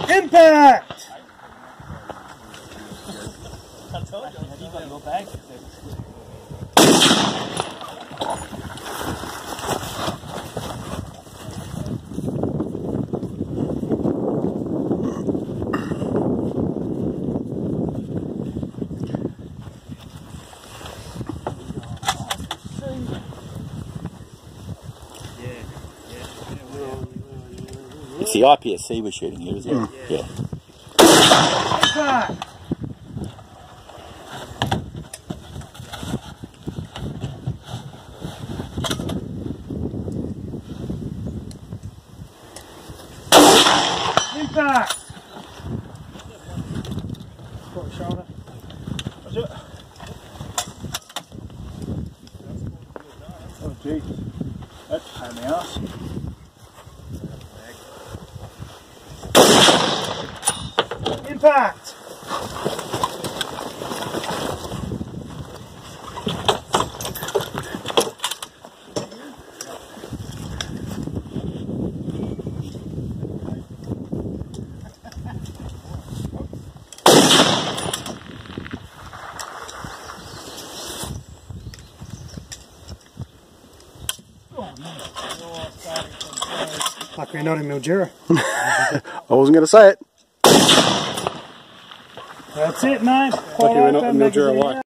Impact! I told you, you gotta go back. It's the IPSC we're shooting here, isn't it? Yeah. Impact! Impact! Got the shoulder. Watch it. Oh jeez. That's a pain in the arse. Impact! Like we're not in Mildura. I wasn't going to say it. That's it, mate. Lucky we're not in Mildura like